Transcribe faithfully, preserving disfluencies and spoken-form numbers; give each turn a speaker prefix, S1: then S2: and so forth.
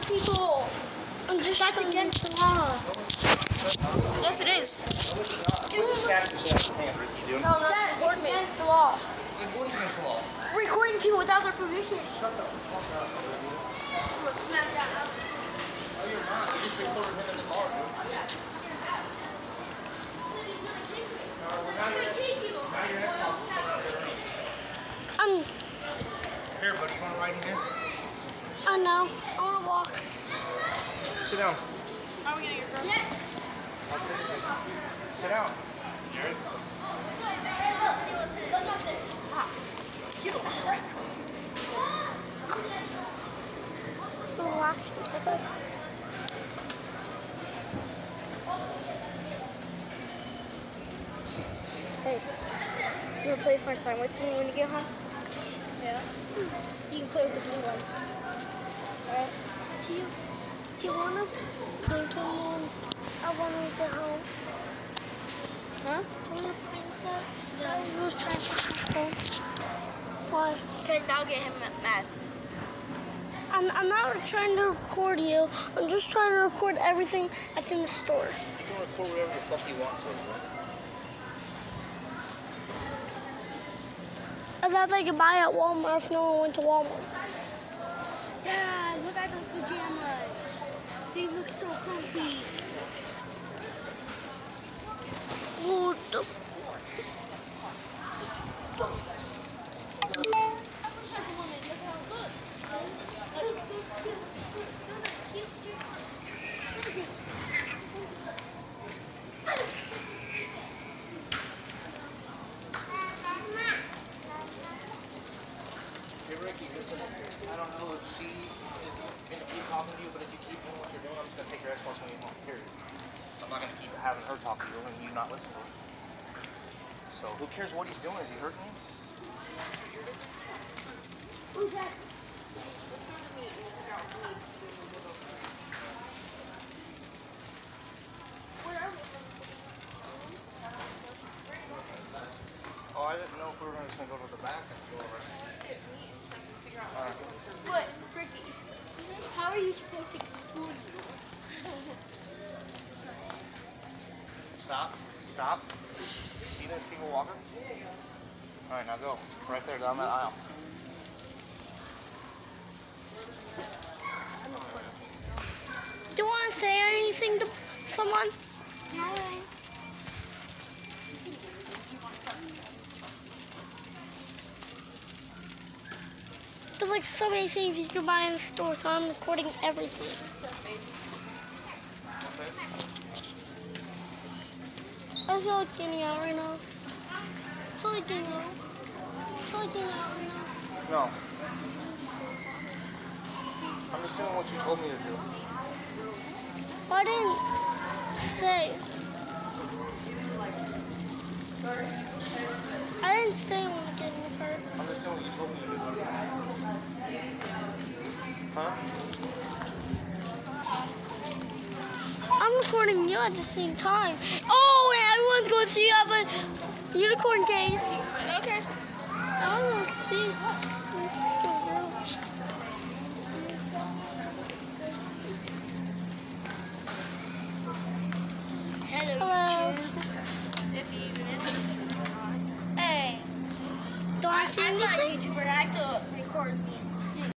S1: people. I'm just
S2: That's against the law.
S3: Yes, it is.
S1: Dude,
S4: Snatch this out of his hand, Ricky, dude.
S1: no, not
S2: That
S1: record
S2: is
S1: me.
S2: against the law.
S4: Like, what's against the law?
S1: Recording people without their permission.
S4: Shut the fuck up, Ricky.
S1: I'm gonna smack that up.
S4: Oh, you're not. You just recorded him in the car, dude. No, we're not your, not your Xbox is coming out there.
S1: I'm.
S4: Here, buddy, you want to ride in here?
S1: I know. I wanna walk.
S4: Sit down.
S3: Are we gonna get your
S1: Yes.
S4: Sit down. Jared.
S1: Relax. Okay. Hey, you wanna play first time with me when you get home?
S2: Yeah.
S1: You can play with the blue one. Alright? Do you, do you wanna play with one? I wanna get home.
S2: Huh?
S1: Do you wanna play with that? No. I was trying to take my phone. Why?
S2: Because I'll get him mad.
S1: I'm, I'm not trying to record you. I'm just trying to record everything that's in the store.
S4: You can record whatever the fuck you want to.
S1: I thought they could buy at Walmart if no one went to Walmart.
S2: Dad, look at those pajamas. They look so comfy.
S1: Oh, the...
S4: Hey, Ricky, listen. I don't know if she is going to keep talking to you, but if you keep doing what you're doing, I'm just going to take your Xbox when you get home, period. I'm not going to keep having her talk to you and you not listen to her. So who cares what he's doing? Is he hurting you?
S1: Who's that?
S4: Oh, I didn't know if we were just going to go to the back and go over. Alright.
S1: What, Ricky? How are you supposed to get food?
S4: Stop. Stop. See those people walking? Alright, now go. Right there, down that aisle.
S1: Do you want to say anything to someone?
S2: No.
S1: There's like so many things you can buy in the store, so I'm recording everything. I feel like getting out right now. I feel like getting out. I feel like getting out right now.
S4: No. I'm just doing what you told me to do.
S1: I didn't say. I didn't say when to get in the car.
S4: I'm just doing what you told me to do. Huh?
S1: I'm recording you at the same time. Oh, and everyone's going to see you have a unicorn case.
S3: Okay.
S1: I want to see. Hello.
S3: If he even is.
S2: Hey,
S1: Don't I see
S2: I'm not a
S1: anything?
S2: YouTuber. I have to record me.